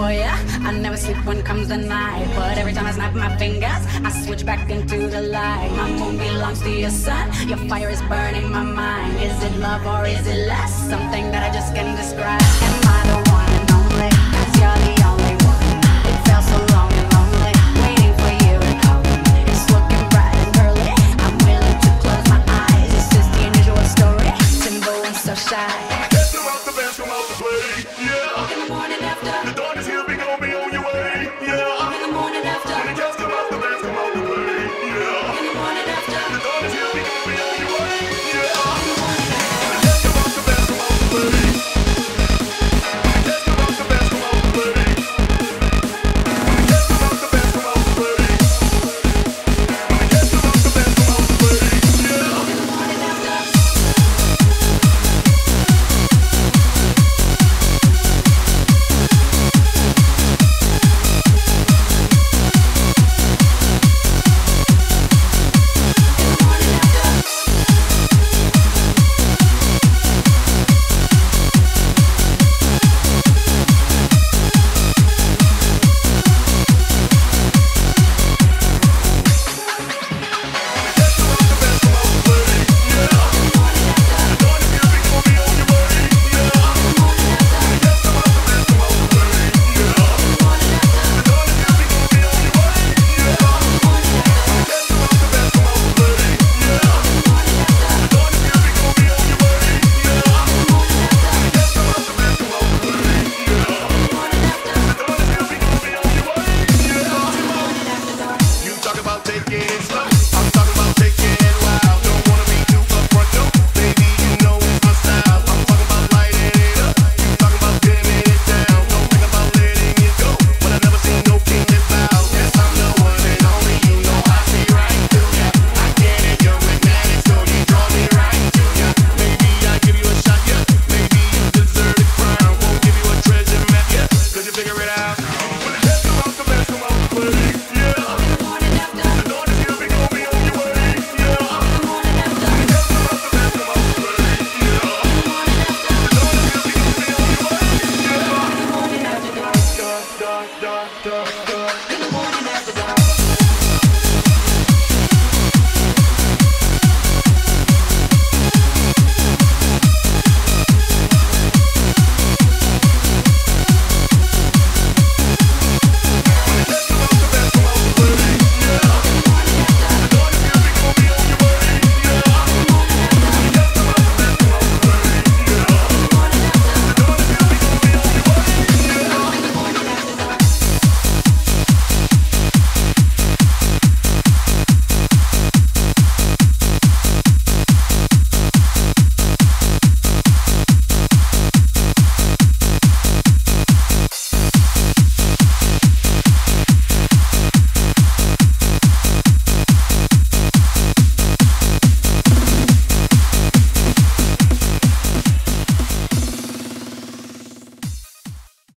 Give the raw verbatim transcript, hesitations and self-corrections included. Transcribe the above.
for ya. I never sleep when comes the night, but every time I snap my fingers, I switch back into the light. My moon belongs to your sun. Your fire is burning my mind. Is it love or is it less? Something that I just can't describe. Am I the one and only? 'Cause you're the only one. It felt so long and lonely, waiting for you to come. It's looking bright and early. I'm willing to close my eyes. It's just the unusual story. Timbaland so shy.